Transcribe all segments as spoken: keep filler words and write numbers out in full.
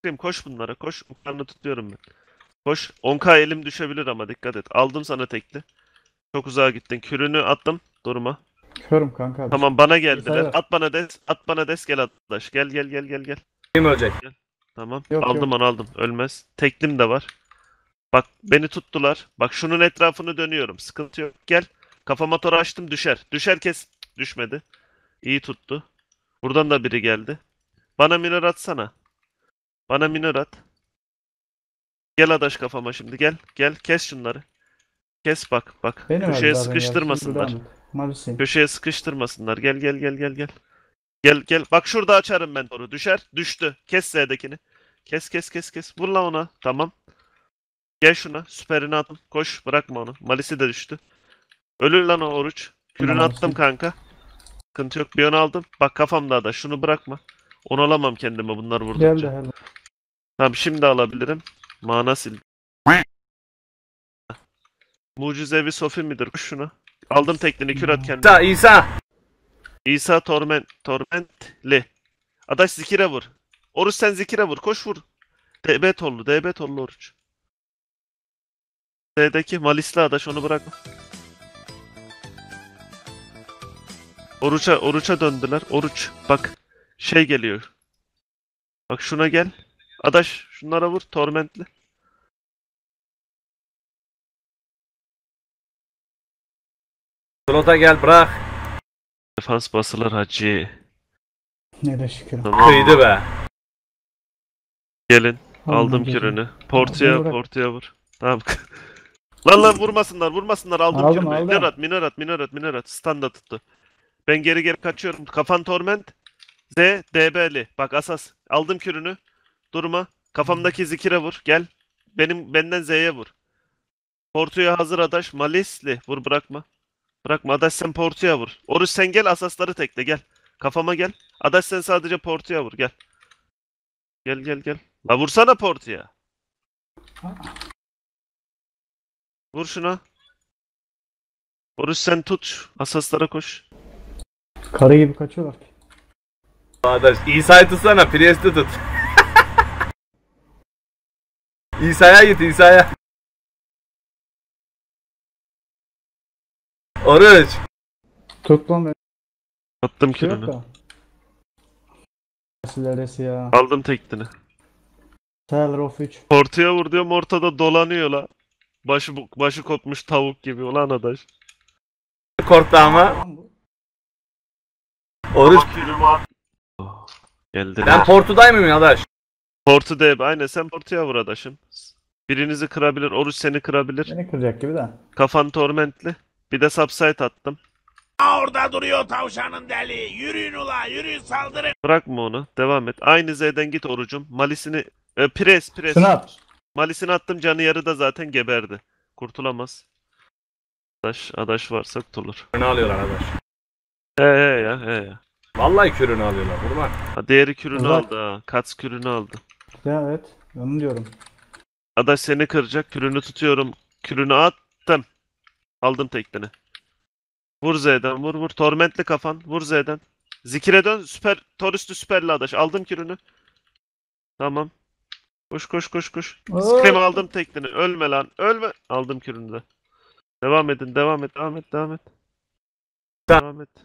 Scream koş bunlara koş. Uklarını tutuyorum ben. Koş. on K elim düşebilir ama dikkat et. Aldım sana tekli. Çok uzağa gittin. Kürünü attım. Durma. Körüm kanka. Tamam bana Sayı geldiler. ver. At bana des. At bana des gel arkadaş. Gel gel gel gel gel. Kim ölecek? Tamam. Yok, aldım yok. onu aldım. Ölmez. Teklim de var. Bak beni tuttular. Bak şunun etrafını dönüyorum. Sıkıntı yok. Gel. Kafa motoru açtım düşer. Düşer kes. Düşmedi. İyi tuttu. Buradan da biri geldi. Bana minör atsana. Bana minör at. Gel adaş kafama şimdi gel. Gel kes şunları. Kes bak bak. Benim Köşeye zaten ya. sıkıştırmasınlar. Şimdi devam et. Maalesef. Köşeye sıkıştırmasınlar. Gel gel gel gel gel. Gel gel. Bak şurada açarım ben toru. Düşer. Düştü. Kes Z'dekini. Kes kes kes kes. Vur la ona. Tamam. Gel şuna. Süperini attım. Koş. Bırakma onu. Malisi de düştü. Ölür lan o oruç. Kürünü Tamam, attım sen- kanka. Sıkıntı yok. Bir onu aldım. Bak kafamda da. Şunu bırakma. Onu alamam kendime bunlar vurdukça. Geldi helal. Tamam şimdi alabilirim. Mana sildim. Mucizevi Sofi midir? Koş şuna. Aldım teklini. Kür at kendine. İsa, İsa. İsa Torment. Tormentli. Adaş zikire vur. Oruç sen zikire vur. Koş vur. D B tollu. D B tollu oruç. D'deki Malisli adaş onu bırakma. Oruç'a oruç'a döndüler. Oruç. Bak. Şey geliyor. Bak şuna gel. Adaş şunlara vur. Tormentli. Slota gel bırak. Defans basılır hacı. Ne de şükür. Tamam. Kıydı be. Gelin. Aldım Aldım gözünü. kürünü. Portuya Beni bırak. portuya vur. Tamam. Lan lan vurmasınlar vurmasınlar. Aldım, Aldım, kürünü. aldım. Minorat minorat minorat minorat. Standa tuttu. Ben geri geri kaçıyorum. Kafan torment. Z D B'li. Bak asas. Aldım kürünü. Durma. Kafamdaki zikire vur. Gel. Benim benden Z'ye vur. Portuya hazır adaş. Malisli. Vur bırakma. Bırakma. Adaş sen Portuya vur. Oruç sen gel asasları tekle gel. Kafama gel. Adaş sen sadece Portuya vur gel. Gel gel gel. La vursana Portuya. Vur şuna. Oruç sen tut. Asaslara koş. Karı gibi kaçıyorlar ki. Arkadaş İsa'yı tutsana. Priest'i tut. İsa'ya git İsa'ya. Oruç. Tut lan beni. Attım Şey yok kürünü. da. Sileresi ya. Aldım tektini. Tyler of üç. Portuya vur diyorum ortada dolanıyor la. Başı, başı kopmuş tavuk gibi ulan adaş. Korktu ama. Oruç. Geldi. Ben Portu'dayım mıyım arkadaş? Portu D B. Aynen sen Portu'ya vur adaşım. Birinizi kırabilir. Oruç seni kırabilir. Beni kıracak gibi de. Kafan tormentli. Bir de subside attım. Orada duruyor tavşanın deli. Yürüyün ula yürüyün saldırın. Bırakma onu. Devam et. Aynı Z'den git orucum. Malisini... E, pres pres. Sınav. Malisini attım. Canı yarıda zaten geberdi. Kurtulamaz. Adaş, adaş varsa kurtulur. Kürünü alıyorlar arkadaş. He he ya he ya. Vallahi kürünü alıyorlar. Vurma. Ha, diğeri kürünü Uzak. aldı ha. Kats kürünü aldı. Ya evet. Onu diyorum. Adaş seni kıracak. Kürünü tutuyorum. Kürünü attım. Aldım tekini. Vur Z'den vur vur. Tormentli kafan. Vur Z'den. Zikire dön. Süper. Torüstü süperli adaş. Aldım kürünü. Tamam. Koş koş koş koş. Scream aldım tekini. Ölme lan. Ölme. Aldım kürünü de. Devam edin. Devam et. Devam et. Devam et. Devam et.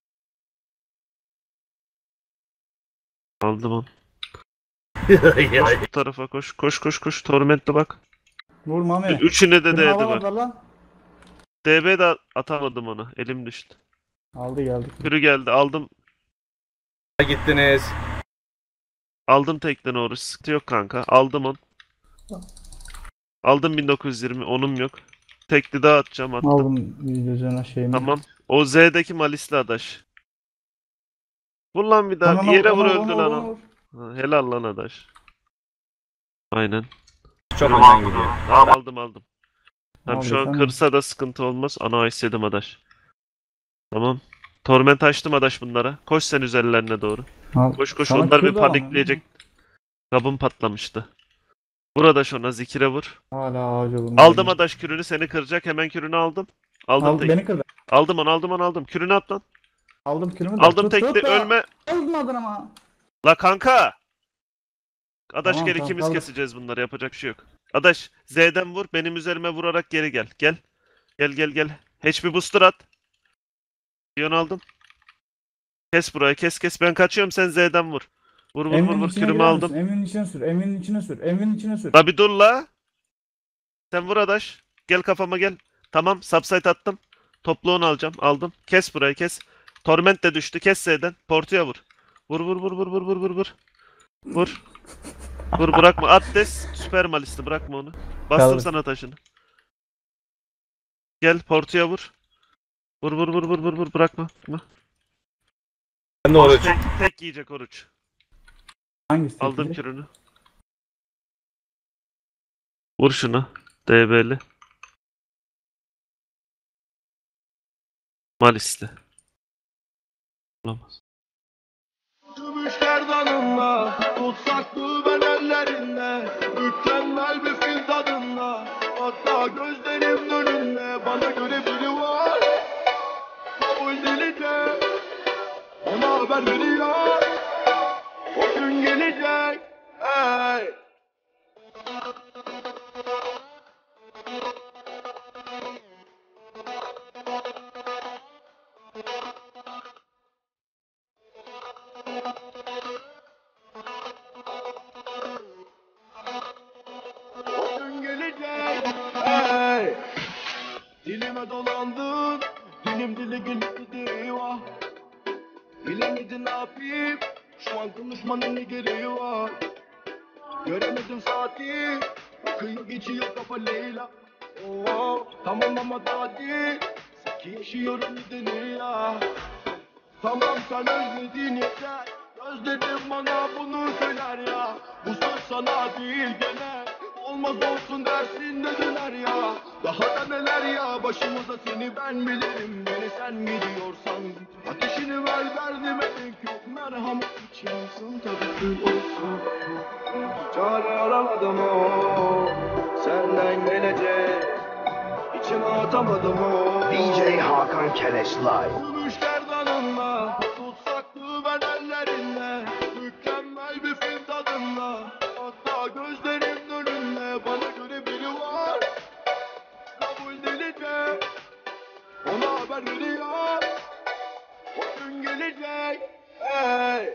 Aldım onu. Koş bu tarafa koş. Koş koş koş. Tormentli bak. Vur Mami. Üçüne de Beni değdi bak. alamadılar lan. D B de atamadım onu. Elim düştü. Aldı geldik. Kürü geldi. Aldım. Gittiniz. Aldım tekten oruç. Sıkıntı yok kanka. Aldım on. Aldım bin dokuz yüz yirmi. Onum yok. Tekli daha atacağım attım. Aldım videocuğuna şeyimi. Tamam. O Z'deki Malisli adaş. Vur lan bir daha. Tamam, Bir yere ona, vur ona, öldü ona, lan ona o. vur. Ha, helal lan adaş. Aynen. Çok önden gidiyor. Tamam aldım aldım. Tamam Aldı, şu an tamam. kırsa da sıkıntı olmaz. Ana istedim adaş. Tamam. Torment açtım adaş bunlara. Koş sen üzerlerine doğru. Al. Koş koş Sana onlar bir kür de alamam, panikleyecek. Kabım patlamıştı. Burada şuna zikire vur. Hala ağacı olur. Aldım adaş kürünü seni kıracak. Hemen kürünü aldım. Aldım Al, tek. beni kırdı. Aldım onu aldım onu aldım. Kürünü at lan. Aldım kürümü de. Aldım Tut, tekli tut da. ölme. Almadın ama. La kanka. Adaş Tamam, gel tamam, ikimiz kaldır. keseceğiz bunları, yapacak bir şey yok. Adaş Z'den vur, benim üzerime vurarak geri gel. Gel. Gel gel gel. H P booster at. Piyon aldım. Kes burayı, kes kes. Ben kaçıyorum, sen Z'den vur. Vur vur vur Emre'nin vur. içine Kürümü girer aldım. misin? Emre'nin içine sür. Emre'nin içine sür. Emre'nin içine sür. La bir dur la. Sen vur Adaş. Gel kafama gel. Tamam, subsite attım. Topluğunu alacağım. Aldım. Kes burayı, kes. Torment de düştü. Kes Z'den. Portu'ya vur. Vur vur vur vur vur vur vur vur. Vur. Vur, bırakma. Atlas süper malisti, bırakma onu. Bastım Kaldı. sana taşını. Gel Portu'ya vur. Vur vur vur vur vur vur, bırakma. Bırakma. Ben de oraya Tek, tek yiyecek oruç. Hangisi? Aldım tepkili? kürünü. Vur şuna. D B'li. Malisti. Olamaz. Gümüş gerdanınla, tutsak mı ben ellerinde, mükemmel bir fil tadında, hatta gözlerim önünde, bana göre biri var, kabul delice, ona haber veriyor, o gün gelecek, hey. O gün gelecek, hey. Dilime dolandın, dilim dile geldi eyvah. Bilemedin ne yapayım, şu an konuşmanın ne gereği var. Göremedim saati, akıyor geçiyor kafa Leyla. Oo, tamam ama daha değil, sanki yaşıyorum nedeni ya. Tamam sen özledin yeter, özledim bana bunu söyler ya. Bu söz sana değil gene, olmaz olsun dersin de döner ya. Daha da neler ya, başımıza seni ben bilirim. Beni sen gidiyorsan git, ateşini ver derdime denk yok. Merhamet için yansın tabii kül olsun. Çare aramadım o, senden gelecek, içime atamadım o. D J Hakan Keleş Live. Gümüş gerdanınla, tutsak mı ben ellerinde, mükemmel bir film tadında, hatta gözlerim önünde, bana göre biri var, kabul delice, ona haber veriyor, o gün gelecek, hey.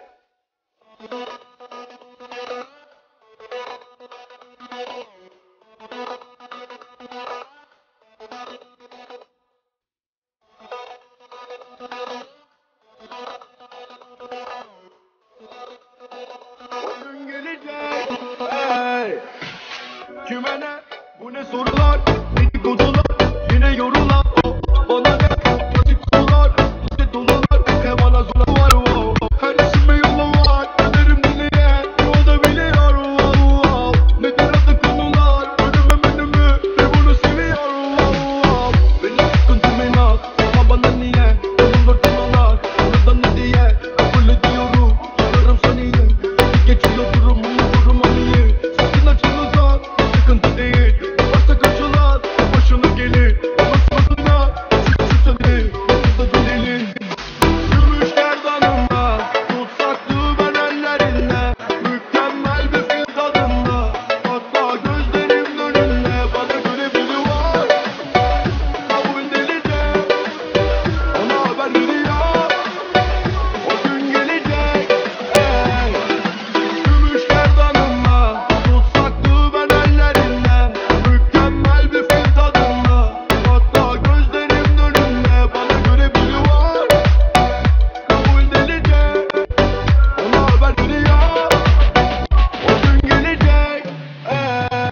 O gün gelecek, hey. Kime ne, bu ne sorular, dedikodular, yine yorulan o. Bana ne, açık konular, işte dolular, hem bana zor var o. Her işime yolu var, kaderim diliye, o da biliyor o. Nedir adı konular, önüme menümü, ve bunu seviyor o. Benim sıkıntım inan, ama bana niye, olur konular, onu da ne diye, kabul ediyorum, tutarım seni. Geçiyor durumum, duruma niye, sakın açılırsan, sıkıntı değil. Varsa kaçılan, başına gelir, unutmasınlar, çünkü seni, nasıl da delilir. Gümüş gerdanımda, tutsaktı ben ellerinde, mükemmel bir fil tadında, hatta gözlerim önünde, bana göre biri var, kabul delice, ona haber veriyor, o gün gelecek, hey. Gümüş gerdanımla, tutsaktı ben ellerinde, mükemmel bir fil tadında, hatta gözlerim önünde, bana göre biri var, kabul delice, ona haber veriyor, o gün gelecek, hey.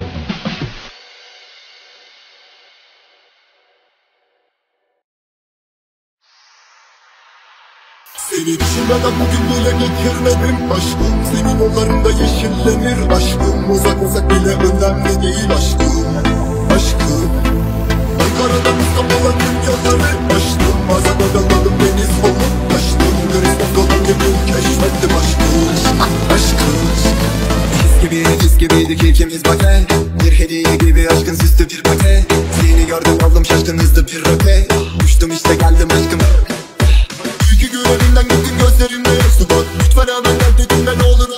Seni düşünmeden bugün bile geçirmedim. Aşkım senin yollarında yeşillenir. Aşkım uzak uzak bile önemli değil. Aşkım, aşkım Ankara'dan İstanbul'a tüm yolları açtım. Bazen adaladım deniz olup kaçtım. Dürüst olan gibi keşfettim aşkım. Aşkım Biz gibi, biz gibiydik ikimiz bak he. Bir hediye gibi aşkın süslü bir paket. Seni gördüm oldum şaşkın hızlı bir roket. Düştüm işte geldim aşkım. İki gün elimden gittin gözlerimle yaşı bak. Lütfen hemen gel dedim ben ne olur